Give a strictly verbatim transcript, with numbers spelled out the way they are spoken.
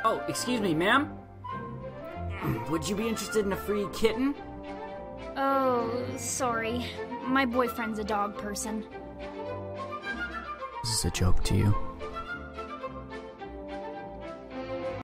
Oh, excuse me, ma'am? Would you be interested in a free kitten? Oh, sorry. My boyfriend's a dog person. Is this a joke to you?